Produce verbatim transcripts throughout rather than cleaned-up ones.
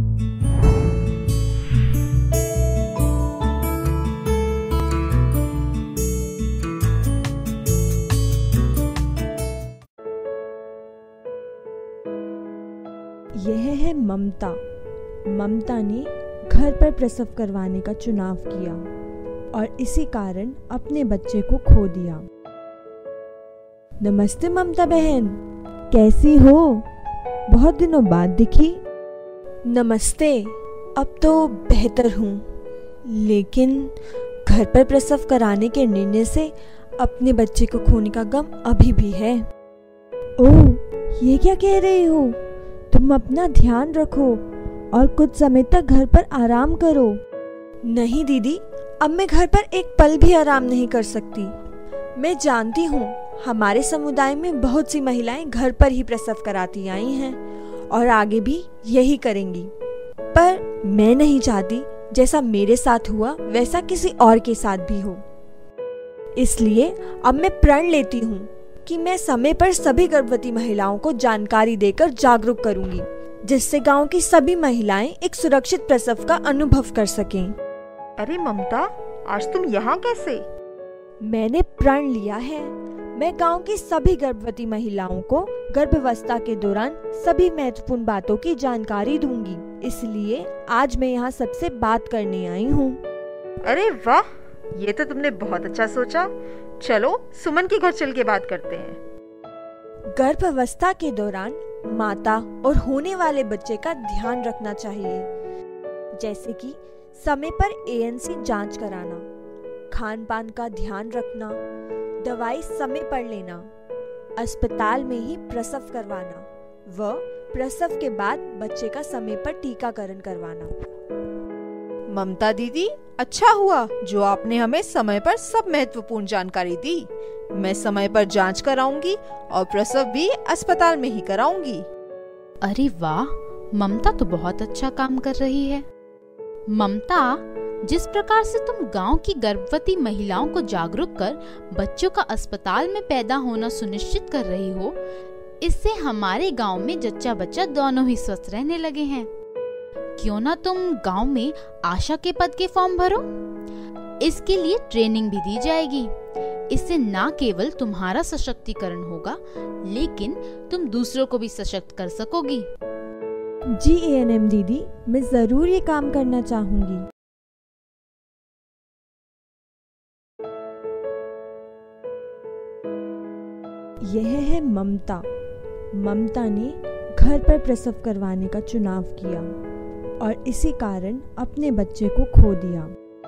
यह है ममता। ममता ने घर पर प्रसव करवाने का चुनाव किया और इसी कारण अपने बच्चे को खो दिया। नमस्ते ममता बहन, कैसी हो? बहुत दिनों बाद दिखी। नमस्ते, अब तो बेहतर हूँ, लेकिन घर पर प्रसव कराने के निर्णय से अपने बच्चे को खोने का गम अभी भी है। ओह, ये क्या कह रही हो? तुम अपना ध्यान रखो और कुछ समय तक घर पर आराम करो। नहीं दीदी, अब मैं घर पर एक पल भी आराम नहीं कर सकती। मैं जानती हूँ हमारे समुदाय में बहुत सी महिलाएं घर पर ही प्रसव कराती आई हैं और आगे भी यही करेंगी, पर मैं नहीं चाहती जैसा मेरे साथ हुआ वैसा किसी और के साथ भी हो। इसलिए अब मैं प्रण लेती हूँ कि मैं समय पर सभी गर्भवती महिलाओं को जानकारी देकर जागरूक करूंगी, जिससे गांव की सभी महिलाएं एक सुरक्षित प्रसव का अनुभव कर सकें। अरे ममता, आज तुम यहाँ कैसे? मैंने प्रण लिया है, मैं गांव की सभी गर्भवती महिलाओं को गर्भावस्था के दौरान सभी महत्वपूर्ण बातों की जानकारी दूंगी। इसलिए आज मैं यहाँ सबसे बात करने आई हूँ। अरे वाह, ये तो तुमने बहुत अच्छा सोचा। चलो सुमन के घर चल के बात करते हैं। गर्भावस्था के दौरान माता और होने वाले बच्चे का ध्यान रखना चाहिए, जैसे कि समय पर ए एन सी जांच कराना, खान पान का ध्यान रखना, दवाई समय पर लेना, अस्पताल में ही प्रसव करवाना व प्रसव के बाद बच्चे का समय पर टीकाकरण करवाना। ममता दीदी, अच्छा हुआ जो आपने हमें समय पर सब महत्वपूर्ण जानकारी दी। मैं समय पर जांच कराऊंगी और प्रसव भी अस्पताल में ही कराऊंगी। अरे वाह, ममता तो बहुत अच्छा काम कर रही है। ममता, जिस प्रकार से तुम गांव की गर्भवती महिलाओं को जागरूक कर बच्चों का अस्पताल में पैदा होना सुनिश्चित कर रही हो, इससे हमारे गांव में जच्चा बच्चा दोनों ही स्वस्थ रहने लगे हैं। क्यों ना तुम गांव में आशा के पद के फॉर्म भरो? इसके लिए ट्रेनिंग भी दी जाएगी। इससे ना केवल तुम्हारा सशक्तिकरण होगा, लेकिन तुम दूसरों को भी सशक्त कर सकोगी। जी ए एन एम दीदी, मैं जरूर ये काम करना चाहूंगी। यह है ममता। ममता ने घर पर प्रसव करवाने का चुनाव किया और इसी कारण अपने बच्चे को खो दिया।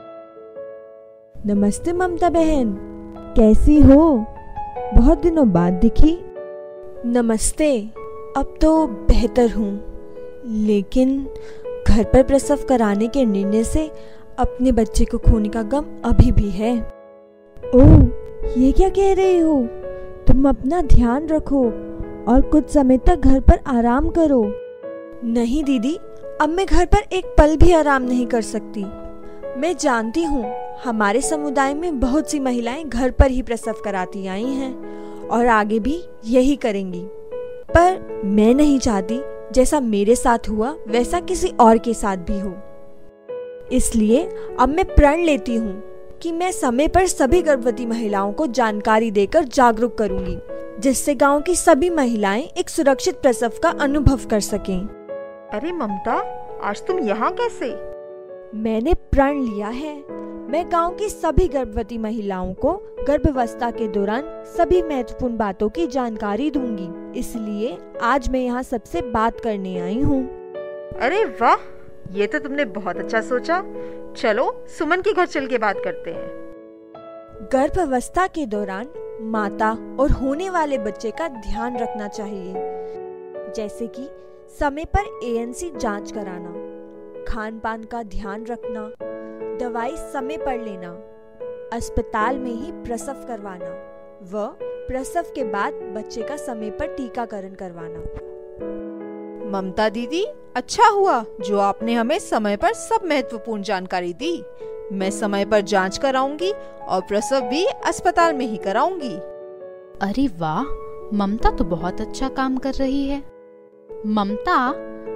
नमस्ते ममता बहन, कैसी हो? बहुत दिनों बाद दिखी। नमस्ते, अब तो बेहतर हूँ, लेकिन घर पर प्रसव कराने के निर्णय से अपने बच्चे को खोने का गम अभी भी है। ओह, ये क्या कह रही हो? तुम अपना ध्यान रखो और कुछ समय तक घर पर आराम करो। नहीं दीदी, अब मैं घर पर एक पल भी आराम नहीं कर सकती। मैं जानती हूँ हमारे समुदाय में बहुत सी महिलाएं घर पर ही प्रसव कराती आई हैं और आगे भी यही करेंगी, पर मैं नहीं चाहती जैसा मेरे साथ हुआ वैसा किसी और के साथ भी हो। इसलिए अब मैं प्रण लेती हूँ कि मैं समय पर सभी गर्भवती महिलाओं को जानकारी देकर जागरूक करूंगी, जिससे गांव की सभी महिलाएं एक सुरक्षित प्रसव का अनुभव कर सकें। अरे ममता, आज तुम यहाँ कैसे? मैंने प्रण लिया है, मैं गांव की सभी गर्भवती महिलाओं को गर्भावस्था के दौरान सभी महत्वपूर्ण बातों की जानकारी दूंगी। इसलिए आज मैं यहाँ सबसे बात करने आई हूँ। अरे वाह, ये तो तुमने बहुत अच्छा सोचा। चलो सुमन के घर चल के बात करते हैं। गर्भावस्था के दौरान माता और होने वाले बच्चे का ध्यान रखना चाहिए, जैसे कि समय पर ए एन सी जांच कराना, खान पान का ध्यान रखना, दवाई समय पर लेना, अस्पताल में ही प्रसव करवाना व प्रसव के बाद बच्चे का समय पर टीकाकरण करवाना। ममता दीदी, अच्छा हुआ जो आपने हमें समय पर सब महत्वपूर्ण जानकारी दी। मैं समय पर जांच कराऊंगी और प्रसव भी अस्पताल में ही कराऊंगी। अरे वाह, ममता तो बहुत अच्छा काम कर रही है। ममता,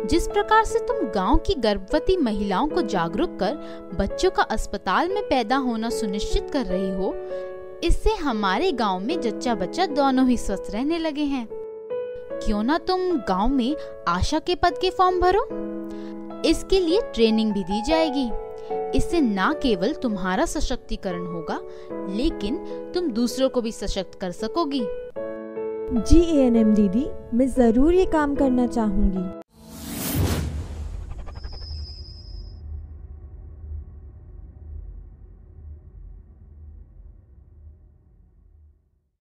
जिस प्रकार से तुम गांव की गर्भवती महिलाओं को जागरूक कर बच्चों का अस्पताल में पैदा होना सुनिश्चित कर रही हो, इससे हमारे गांव में जच्चा बच्चा दोनों ही स्वस्थ रहने लगे हैं। क्यों ना तुम गांव में आशा के पद के फॉर्म भरो। इसके लिए ट्रेनिंग भी दी जाएगी। इससे ना केवल तुम्हारा सशक्तिकरण होगा, लेकिन तुम दूसरों को भी सशक्त कर सकोगी। जी ए एन एम दीदी, मैं जरूर ये काम करना चाहूंगी।